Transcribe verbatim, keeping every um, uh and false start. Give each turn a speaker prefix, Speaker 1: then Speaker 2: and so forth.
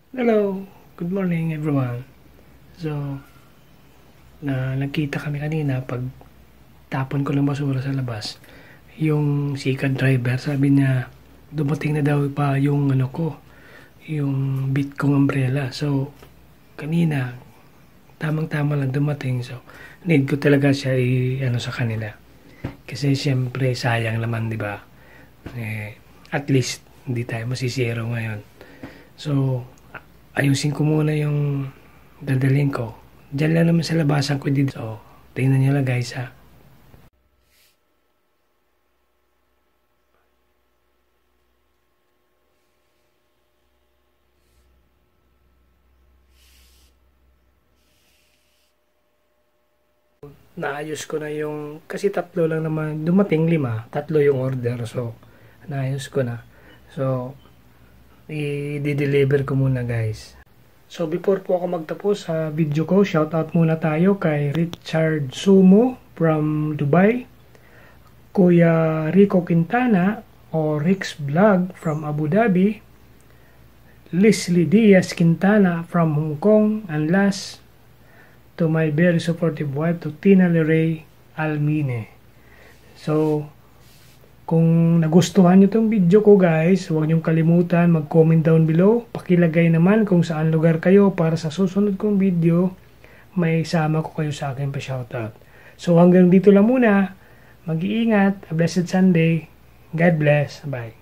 Speaker 1: Hello, good morning everyone. So, na nagkita kami kanina pag tapon ko ng basura sa labas. Yung second driver, sabi niya dumating na daw pa yung ano ko, yung bit kong umbrella. So, kanina tamang-tama lang dumating. So, need ko talaga siya i ano sa kanila. Kasi siyempre sayang naman, 'di ba? Eh, at least hindi tayo masisiro ngayon. So, ayusin ko muna yung dadalhin ko. Diyan lang naman sa labasan ko dito. So, tingnan nyo lang guys ha. Naayos ko na yung, kasi tatlo lang naman, dumating lima, tatlo yung order. So, naayos ko na. So, i-deliver ko muna guys. So before po ako magtapos sa video ko, shoutout muna tayo kay Richard Sumo from Dubai, Kuya Rico Quintana o Rick's Vlog from Abu Dhabi, Leslie Diaz Quintana from Hong Kong, and last to my very supportive wife, to Tina Leray Almine. So kung nagustuhan nyo itong video ko guys, huwag nyo kalimutan mag-comment down below. Pakilagay naman kung saan lugar kayo para sa susunod kong video, may sama ko kayo sa akin pa shoutout. So hanggang dito lang muna. Mag-iingat. A blessed Sunday. God bless. Bye.